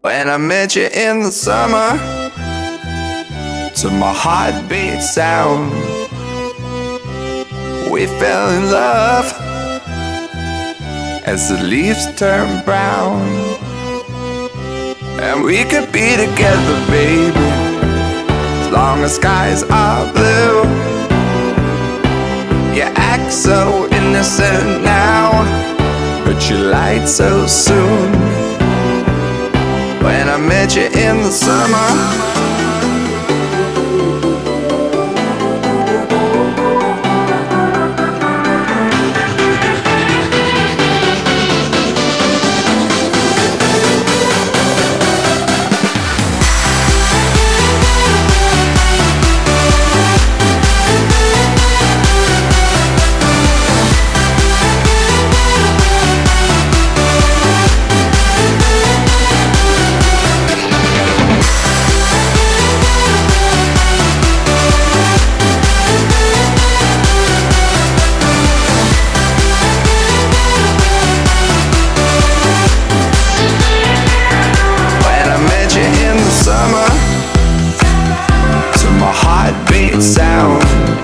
When I met you in the summer, to my heartbeat sound, we fell in love as the leaves turn brown. And we could be together, baby, as long as skies are blue. You act so innocent now, but you lied so soon. When I met you in the summer, heartbeat sound,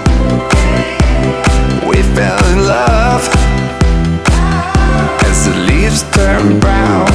we fell in love as the leaves turn brown.